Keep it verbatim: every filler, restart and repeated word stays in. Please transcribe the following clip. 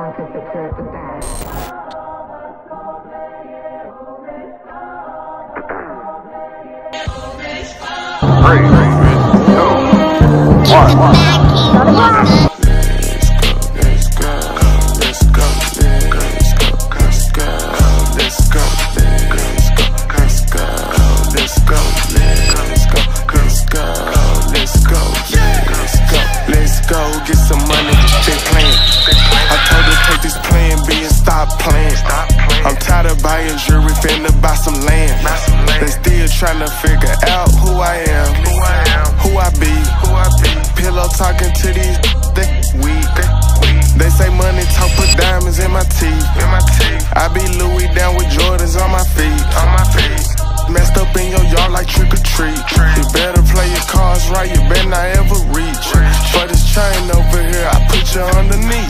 want to secure the bag. Three, two, one, one. Get some money, they playing. I told her take this plan B and stop playing. I'm tired of buying jewelry, finna buy some land. They still tryna figure out who I am, who I be. Pillow talking to these, they weak. They say money talk, put diamonds in my teeth. I be Louis down with Jordans on my feet. Messed up in your yard like trick or treat. You better play your cards right, you better not ever reach. For this chain over here, I put you underneath.